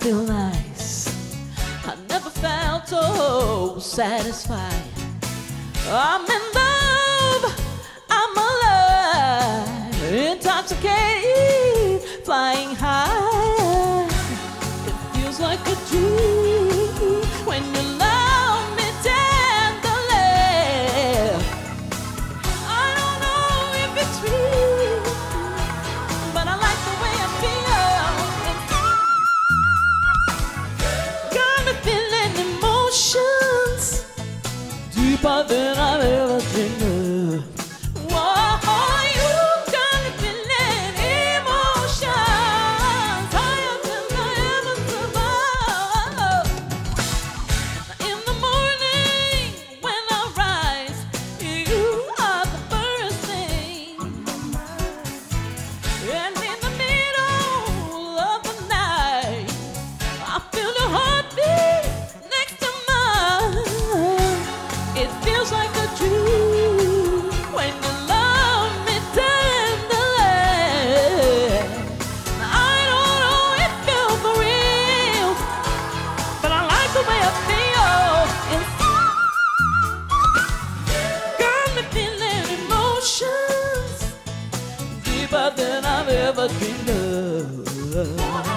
feel nice. I never felt so satisfied. I'm in love, I'm alive, intoxicated, flying high. It feels like a dream when you love me tenderly. I don't know if it's real, but I like the way I feel. Got me feeling emotions deeper than I've ever dreamed of. Whoa, you got me feeling emotions higher than I ever survived. In the morning when I rise, you are the first thing. And in the middle of the night, I feel your heartbeat next to mine. It feels like a dream when you love me tenderly. I don't know if you're for real, but I like the way I feel inside. Got me feeling emotions deeper than I've ever dreamed of.